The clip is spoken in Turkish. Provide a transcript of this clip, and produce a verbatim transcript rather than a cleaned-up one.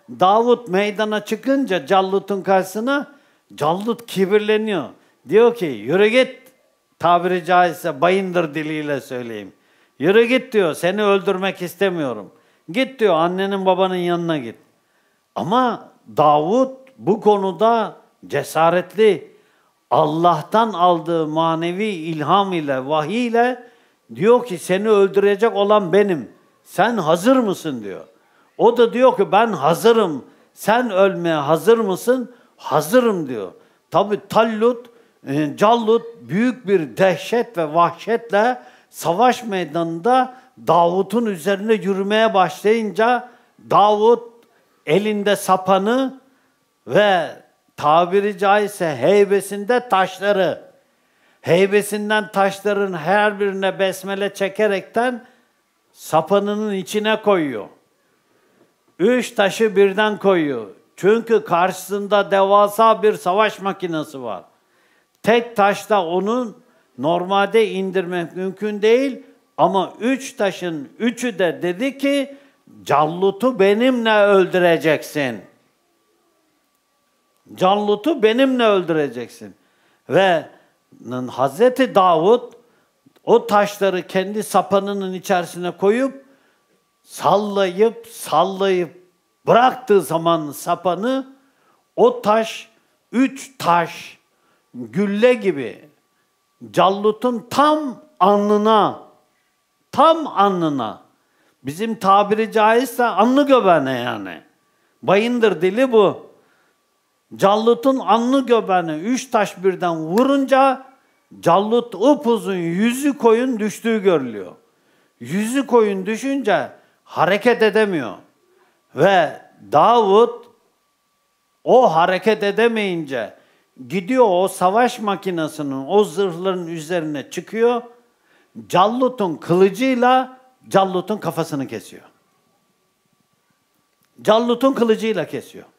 Davut meydana çıkınca Callut'un karşısına, Callut kibirleniyor. Diyor ki yürü git, tabiri caizse bayındır diliyle söyleyeyim. Yürü git diyor, seni öldürmek istemiyorum. Git diyor, annenin babanın yanına git. Ama Davut bu konuda cesaretli. Allah'tan aldığı manevi ilham ile, vahiy ile diyor ki seni öldürecek olan benim. Sen hazır mısın diyor. O da diyor ki ben hazırım. Sen ölmeye hazır mısın? Hazırım diyor. Tabi Tallut, e, Callut büyük bir dehşet ve vahşetle savaş meydanında Davut'un üzerine yürümeye başlayınca Davut elinde sapanı ve tabiri caizse heybesinde taşları, heybesinden taşların her birine besmele çekerekten sapanının içine koyuyor. Üç taşı birden koyuyor. Çünkü karşısında devasa bir savaş makinesi var. Tek taşla onu normalde indirmek mümkün değil. Ama üç taşın üçü de dedi ki Callut'u benimle öldüreceksin. Callut'u benimle öldüreceksin. Ve Hazreti Davud o taşları kendi sapanının içerisine koyup sallayıp sallayıp bıraktığı zaman sapanı, o taş, üç taş gülle gibi Callut'un tam alnına, tam alnına, bizim tabiri caizse alnı göbeğine yani. Bayındır dili bu. Callut'un alnı göbeğine üç taş birden vurunca Callut upuzun, yüzü koyun düştüğü görülüyor. Yüzü koyun düşünce hareket edemiyor. Ve Davut o hareket edemeyince gidiyor o savaş makinesinin, o zırhların üzerine çıkıyor. Callut'un kılıcıyla Callut'un kafasını kesiyor. Callut'un kılıcıyla kesiyor.